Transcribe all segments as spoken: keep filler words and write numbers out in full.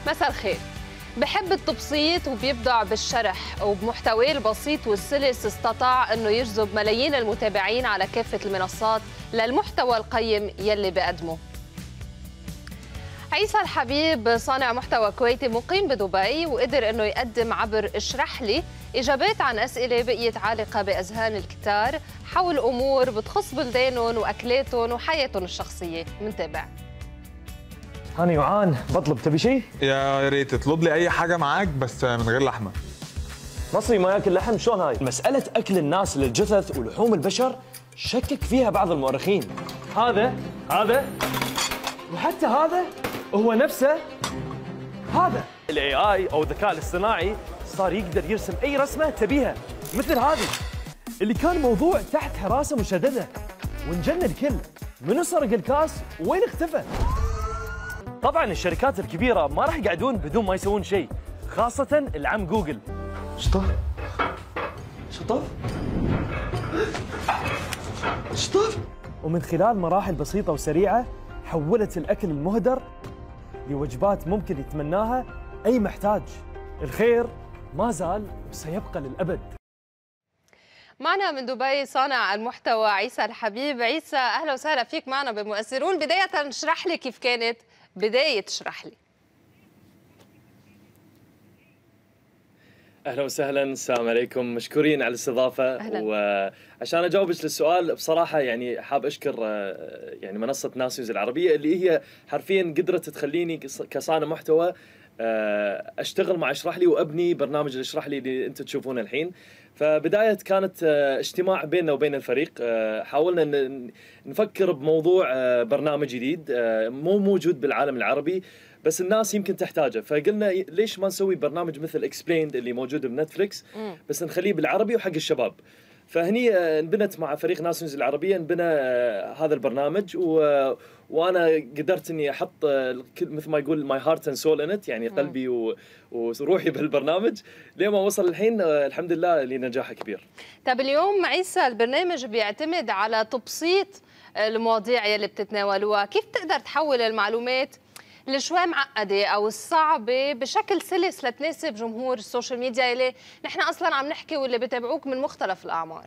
مساء الخير. بحب التبسيط وبيبدع بالشرح، وبمحتواه البسيط والسلس استطاع انه يجذب ملايين المتابعين على كافة المنصات للمحتوى القيم يلي بقدمه. عيسى الحبيب صانع محتوى كويتي مقيم بدبي، وقدر انه يقدم عبر اشرح لي اجابات عن اسئله بقيت عالقه باذهان الكتار حول امور بتخص بلدانهم واكلاتهم وحياتهم الشخصيه. منتابع. أنا يوعان بطلب، تبي شيء؟ يا ريت تطلب لي أي حاجة معاك بس من غير لحمة. مصري ما ياكل لحم؟ شلون هاي؟ مسألة أكل الناس للجثث ولحوم البشر شكك فيها بعض المؤرخين. هذا هذا وحتى هذا هو نفسه هذا. الاي اي او الذكاء الاصطناعي صار يقدر يرسم أي رسمة تبيها، مثل هذه اللي كان موضوع تحت حراسة مشددة ونجن الكل. منو سرق الكاس وين اختفى؟ طبعا الشركات الكبيرة ما راح يقعدون بدون ما يسوون شيء، خاصة العم جوجل. شطف شطف شطف. ومن خلال مراحل بسيطة وسريعة حولت الأكل المهدر لوجبات ممكن يتمناها أي محتاج. الخير ما زال وسيبقى للأبد. معنا من دبي صانع المحتوى عيسى الحبيب. عيسى أهلا وسهلا فيك معنا بمؤثرون. بداية اشرح لي كيف كانت بداية اشرح لي. اهلا وسهلا، السلام عليكم، مشكورين على الاستضافه. وعشان اجاوبك للسؤال بصراحه يعني حاب اشكر يعني منصه ناس نيوز العربيه اللي هي حرفيا قدرت تخليني كصانع محتوى اشتغل مع اشرح لي وابني برنامج اشرح لي اللي انتم تشوفونه الحين. فبدايه كانت اجتماع بيننا وبين الفريق، حاولنا نفكر بموضوع برنامج جديد مو موجود بالعالم العربي بس الناس يمكن تحتاجه. فقلنا ليش ما نسوي برنامج مثل اكسبليند اللي موجود بنتفليكس بس نخليه بالعربي وحق الشباب. فهني انبنت مع فريق ناس نيوز العربيه انبنى هذا البرنامج، و... وانا قدرت اني احط مثل ما يقول ماي هارت اند سول انت، يعني قلبي و... وروحي بالبرنامج لما وصل الحين الحمد لله لنجاحه كبير. طب اليوم عيسى البرنامج بيعتمد على تبسيط المواضيع يلي بتتناولوها، كيف تقدر تحول المعلومات اللي شوي معقده او الصعبه بشكل سلس لتناسب جمهور السوشيال ميديا اللي نحن اصلا عم نحكي واللي بتابعوك من مختلف الاعمار؟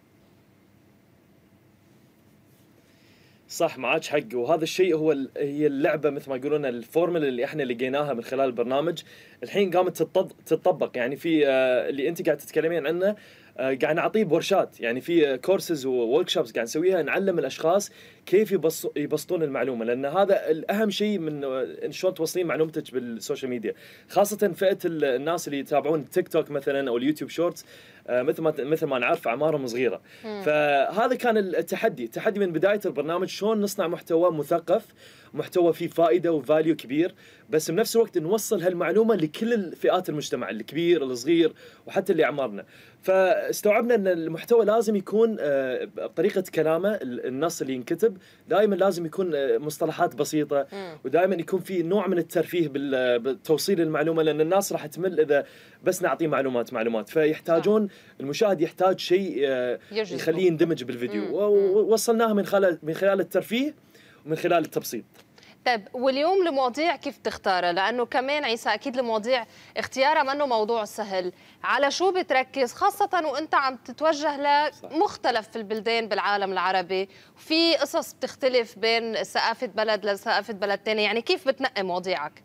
صح، معك حق، وهذا الشيء هو هي اللعبه مثل ما يقولون الفورمولا اللي احنا لقيناها من خلال البرنامج الحين قامت تتطبق. يعني في اللي انت قاعد تتكلمين عنه قاعد نعطيه بورشات، يعني في كورسز وورك شوبس قاعد نسويها نعلم الاشخاص كيف يبسطون المعلومه، لان هذا الاهم شيء من شلون توصلين معلومتك بالسوشيال ميديا، خاصه فئه الناس اللي يتابعون تيك توك مثلا او اليوتيوب شورتس، مثل ما مثل ما نعرف اعمارهم صغيره. فهذا كان التحدي، التحدي من بدايه البرنامج شلون نصنع محتوى مثقف، محتوى فيه فائده وفاليو كبير، بس بنفس الوقت نوصل هالمعلومه لكل الفئات المجتمع، الكبير الصغير وحتى اللي اعمارنا. فاستوعبنا ان المحتوى لازم يكون بطريقه كلامه، النص اللي ينكتب دائما لازم يكون مصطلحات بسيطه، ودائما يكون في نوع من الترفيه بالتوصيل المعلومه، لان الناس راح تمل اذا بس نعطيه معلومات معلومات، فيحتاجون المشاهد يحتاج شيء يخليه يندمج بالفيديو، ووصلناها من خلال من خلال الترفيه ومن خلال التبسيط. طيب واليوم المواضيع كيف تختارها؟ لأنه كمان عيسى أكيد المواضيع اختيارها منه موضوع سهل، على شو بتركز خاصة وأنت عم تتوجه لمختلف البلدان بالعالم العربي، وفي قصص بتختلف بين ثقافة بلد لثقافة بلد ثاني، يعني كيف بتنقي مواضيعك؟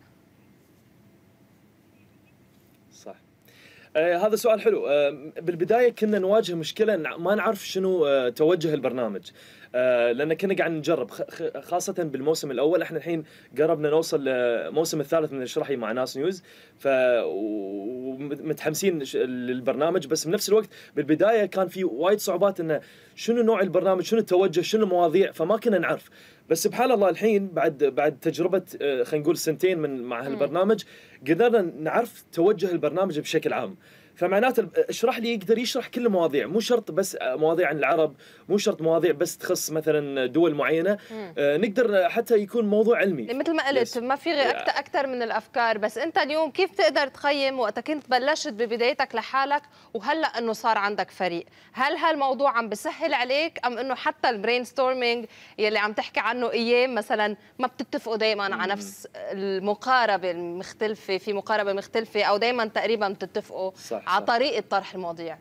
صح. آه هذا سؤال حلو. آه بالبداية كنا نواجه مشكلة ما نعرف شنو آه توجه البرنامج، آه لأن كنا قاعد نجرب خاصة بالموسم الأول. احنا الحين قربنا نوصل للموسم الثالث من اشرحي مع ناس نيوز، ف ومتحمسين للبرنامج، بس بنفس الوقت بالبداية كان في وايد صعوبات انه شنو نوع البرنامج، شنو التوجه، شنو المواضيع، فما كنا نعرف. بس سبحان الله الحين بعد بعد تجربة خلينا نقول سنتين من مع هالبرنامج قدرنا نعرف توجه البرنامج بشكل عام. فمعناته اشرح لي يقدر يشرح كل المواضيع، مو شرط بس مواضيع عن العرب، مو شرط مواضيع بس تخص مثلا دول معينه. آه نقدر حتى يكون موضوع علمي مثل ما قلت. ما في اكثر اكثر من الافكار. بس انت اليوم كيف تقدر تخيم وقت كنت بلشت ببدايتك لحالك وهلا انه صار عندك فريق؟ هل هالموضوع عم بسهل عليك ام انه حتى البرين ستورمينج يلي عم تحكي عنه ايام مثلا ما بتتفقوا دائما على نفس المقاربه المختلفه، في مقاربه مختلفه او دائما تقريبا بتتفقوا صح على طريقه طرح المواضيع؟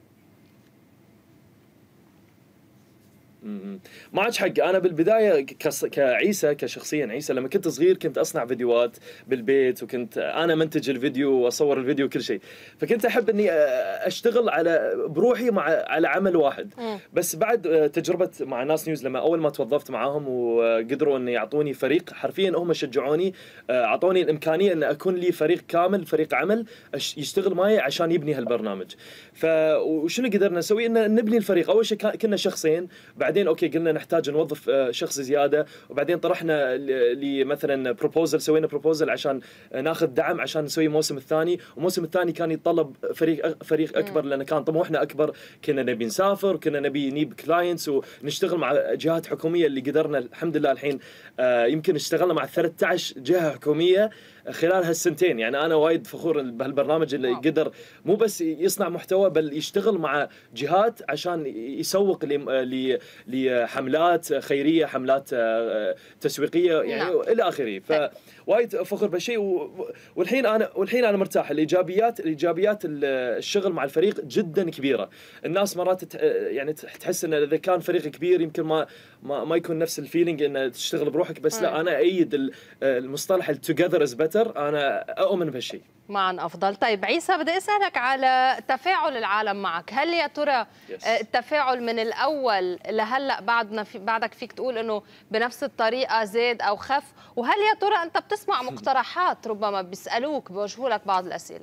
ما عادش حق. انا بالبدايه كص... كعيسى كشخصيا عيسى لما كنت صغير كنت اصنع فيديوهات بالبيت، وكنت انا منتج الفيديو واصور الفيديو وكل شيء، فكنت احب اني اشتغل على بروحي مع على عمل واحد. بس بعد تجربه مع ناس نيوز لما اول ما توظفت معاهم وقدروا ان يعطوني فريق، حرفيا هم شجعوني، اعطوني الامكانيه ان اكون لي فريق كامل، فريق عمل يشتغل معي عشان يبني هالبرنامج. فشنو قدرنا نسوي؟ ان نبني الفريق. اول شيء كنا شخصين، بعدين اوكي قلنا نحتاج نوظف شخص زياده، وبعدين طرحنا لمثلا بروبوزل، سوينا بروبوزل عشان ناخذ دعم عشان نسوي الموسم الثاني، والموسم الثاني كان يتطلب فريق فريق اكبر لان كان طموحنا اكبر، كنا نبي نسافر، كنا نبي نجيب كلاينتس ونشتغل مع جهات حكوميه اللي قدرنا الحمد لله الحين يمكن اشتغلنا مع ثلاثة عشر جهه حكوميه خلال هالسنتين. يعني انا وايد فخور بهالبرنامج اللي قدر مو بس يصنع محتوى بل يشتغل مع جهات عشان يسوق لحملات خيريه، حملات تسويقيه يعني نعم. الى اخره. فوايد فخور بهالشيء. والحين انا والحين انا مرتاح. الايجابيات الايجابيات الشغل مع الفريق جدا كبيره. الناس مرات يعني تحس ان اذا كان فريق كبير يمكن ما ما, ما يكون نفس الفيلينج ان تشتغل بروحك، بس لا انا ايد المصطلح التوجذر از بيتر، انا اؤمن بهالشيء. معا افضل. طيب عيسى، بدي اسالك على تفاعل العالم معك. هل يا ترى التفاعل من الاول لهلا بعدنا في بعدك فيك تقول انه بنفس الطريقه زاد او خف؟ وهل يا ترى انت بتسمع مقترحات ربما بيسالوك بيوجهوا لك بعض الاسئله؟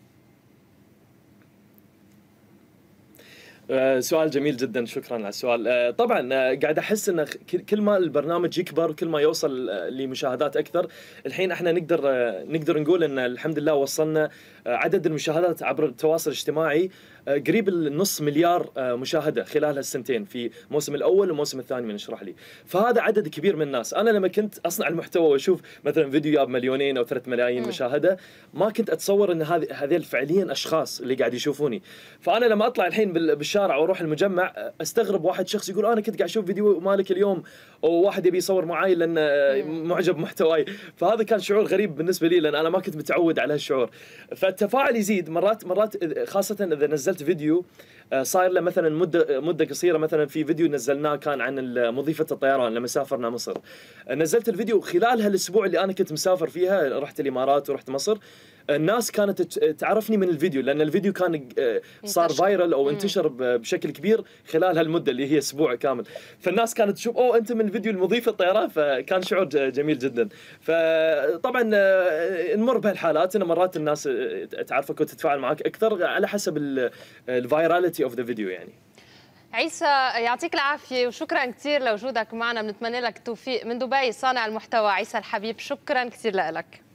سؤال جميل جدا، شكرا على السؤال. طبعا قاعد احس ان كل ما البرنامج يكبر كل ما يوصل لمشاهدات اكثر. الحين احنا نقدر نقدر نقول ان الحمد لله وصلنا عدد المشاهدات عبر التواصل الاجتماعي قريب النص مليار مشاهده خلال هالسنتين في الموسم الاول والموسم الثاني من اشرح لي. فهذا عدد كبير من الناس. انا لما كنت اصنع المحتوى واشوف مثلا فيديو جاب مليونين او ثلاث ملايين م. مشاهده، ما كنت اتصور ان هذه هذول فعليا اشخاص اللي قاعد يشوفوني. فانا لما اطلع الحين بالشارع واروح المجمع استغرب واحد شخص يقول انا كنت قاعد اشوف فيديو مالك اليوم، وواحد يبي يصور معي لان معجب محتواي. فهذا كان شعور غريب بالنسبه لي لان انا ما كنت متعود على هالشعور. فالتفاعل يزيد مرات مرات خاصه اذا نزلت فيديو صاير له مثلا مده مده قصيره. مثلا في فيديو نزلناه كان عن مضيفه الطيران لما سافرنا مصر، نزلت الفيديو خلال هالاسبوع اللي انا كنت مسافر فيها، رحت الامارات ورحت مصر. الناس كانت تعرفني من الفيديو لان الفيديو كان صار فايرل او انتشر بشكل كبير خلال هالمده اللي هي اسبوع كامل. فالناس كانت تشوف اوه انت من فيديو المضيفه الطيران، فكان شعور جميل جدا. فطبعا نمر بهالحالات ان مرات الناس تعرفك وتتفاعل معك اكثر على حسب الفايراليتي اوف ذا فيديو. يعني عيسى يعطيك العافيه وشكرا كثير لوجودك معنا، بنتمنى لك التوفيق. من دبي صانع المحتوى عيسى الحبيب، شكرا كثير لك.